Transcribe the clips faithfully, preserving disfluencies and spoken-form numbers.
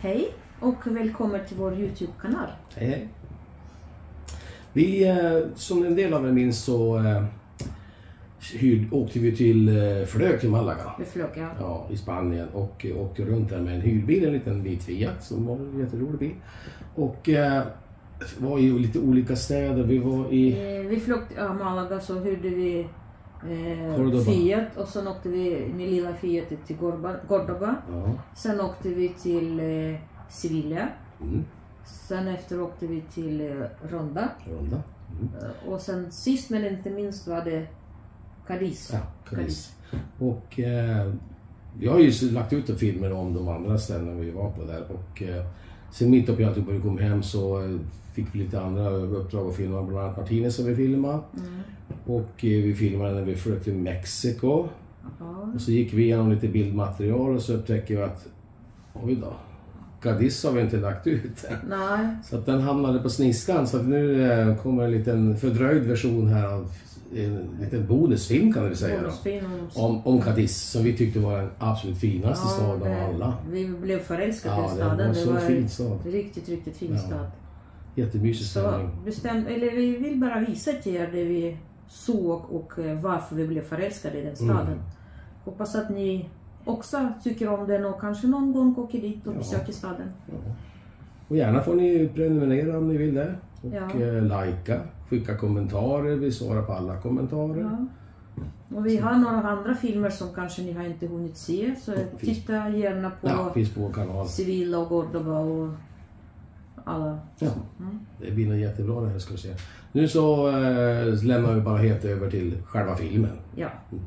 Hej och välkommen till vår YouTube-kanal. Hej hej. Vi, som en del av er minns så eh, hyrd, åkte vi till eh, Flög till Malaga. Vi flög, ja. Ja, i Spanien och eh, åkte runt där med en hyrbil, en liten vit Fiat som var en jätterolig bil. Och eh, var i lite olika städer. Vi var i... Eh, vi flög till ja, Malaga, så hyrde vi eh, Fiat och sen åkte vi med lilla Fiat till Gordoba. Ja. Sen åkte vi till eh, Sevilla. Mm. Sen efter åkte vi till eh, Ronda. Ronda. Mm. Eh, och sen sist men inte minst var det Cadiz. Ja, Cadiz. Och eh, vi har ju lagt ut filmer om de andra ställena vi var på där. Och eh, sen mitt uppe i allt vi kom hem så eh, fick vi lite andra uppdrag att filma. Bland annat Martinez som vi filmade. Mm. Och eh, vi filmade när vi flög till Mexiko. Aha. Och så gick vi igenom lite bildmaterial och så upptäckte vi att oj då, Cadiz har vi inte lagt ut än. Nej. Så att den hamnade på sniskan. Så att nu eh, kommer en liten fördröjd version här av en liten bonusfilm kan vi säga då, om, om Cadiz som vi tyckte var den absolut finaste ja, stad av alla. Vi blev förälskade ja, i staden. Det var, så det var fin stad. Riktigt, riktigt fin ja. stad. Jättemysig stämning. Bestäm, eller vi vill bara visa till er det vi såg och varför vi blev förälskade i den staden. Mm. Hoppas att ni också tycker om den och kanske någon gång åker dit och ja. besöker staden. Ja. Och gärna får ni prenumerera om ni vill det. Och ja. eh, likea, skicka kommentarer, vi svarar på alla kommentarer. Ja. Och vi har några andra filmer som kanske ni har inte hunnit se. Så titta gärna på, ja, finns på vår kanal. Sevilla och Gordoba och alla. Ja, mm. Det blir nog jättebra det här ska vi se. Nu så eh, lämnar vi bara helt över till själva filmen. Ja. Mm.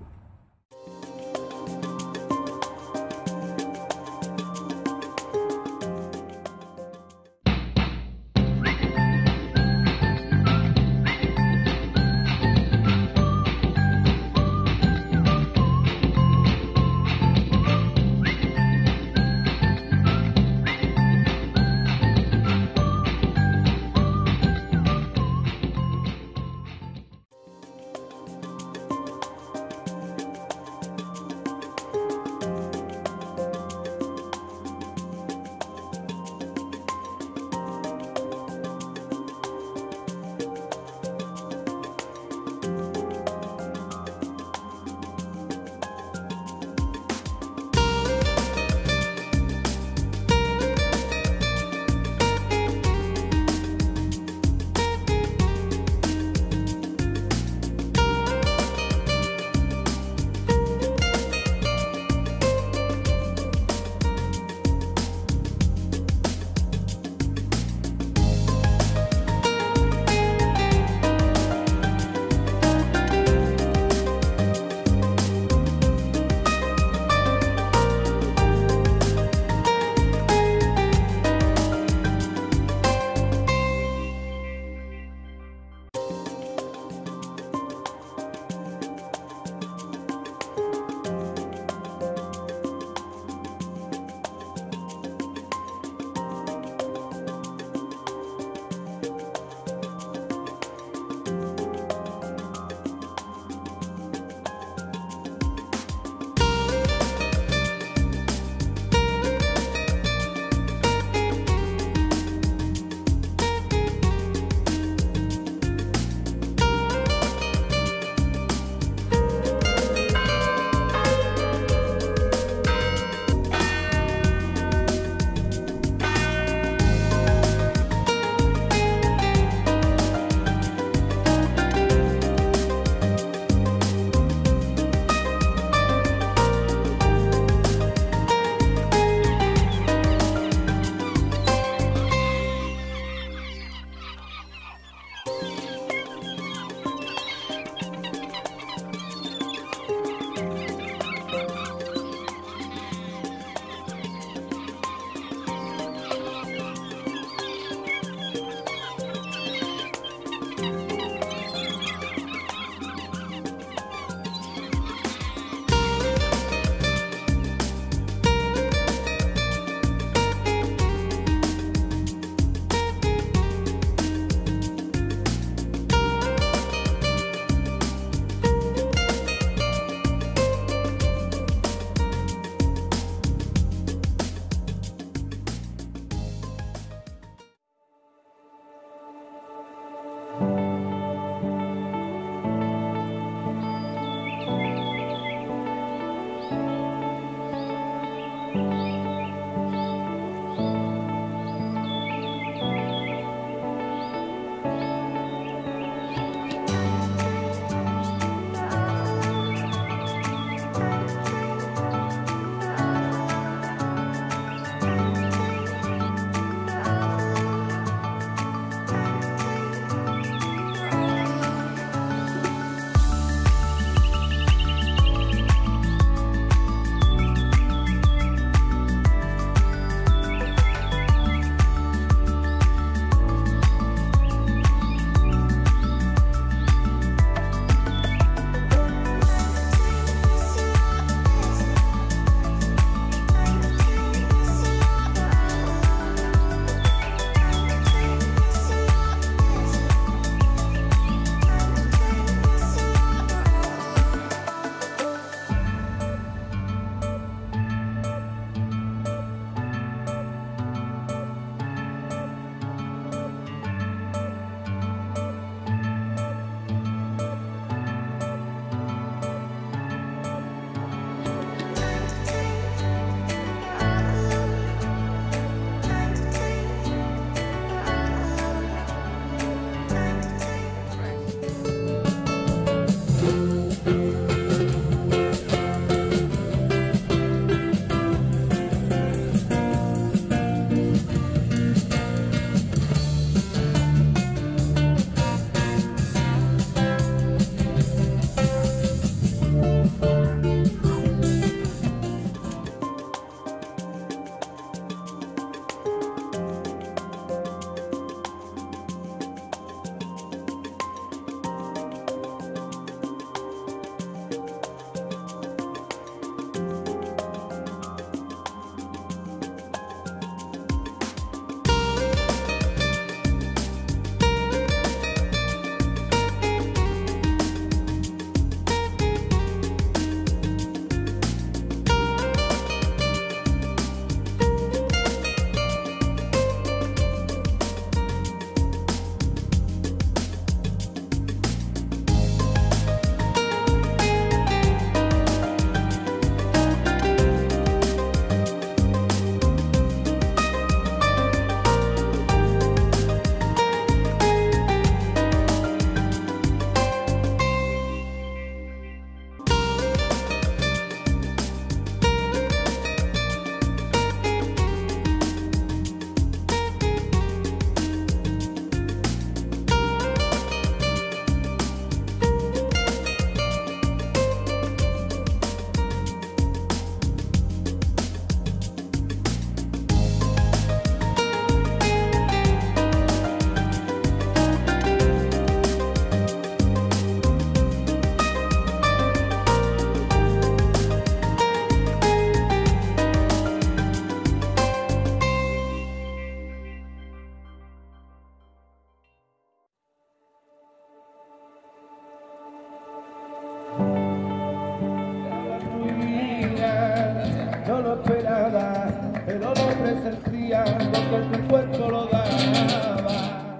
ser cría porque tu cuerpo lo daba.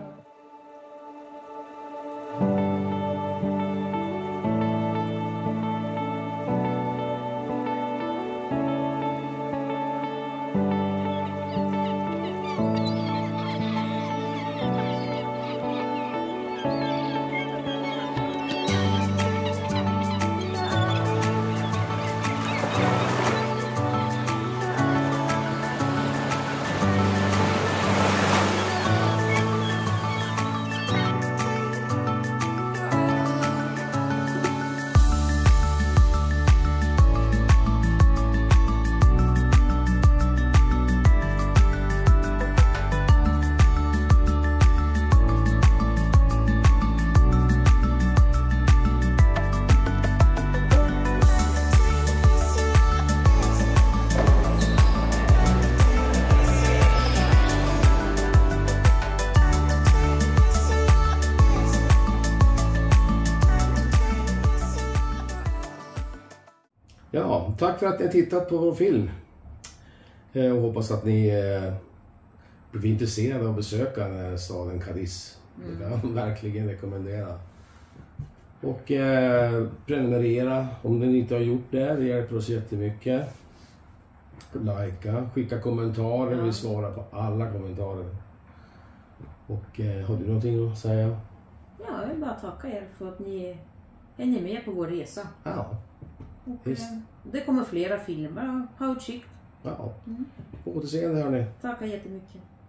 Ja, tack för att ni har tittat på vår film. Jag hoppas att ni eh, blir intresserade av att besöka den här staden Cadiz. Mm. Det kan jag verkligen rekommendera. Och eh, prenumerera om ni inte har gjort det. Det hjälper oss jättemycket. Likea, skicka kommentarer. Ja. Vi svarar på alla kommentarer. Och eh, har du någonting att säga? Ja, jag vill bara tacka er för att ni hänger med på vår resa. Ja. Och, eh, det kommer flera filmer. Ha utkik. Ja. Mm. På återseende hörni. Tackar jättemycket.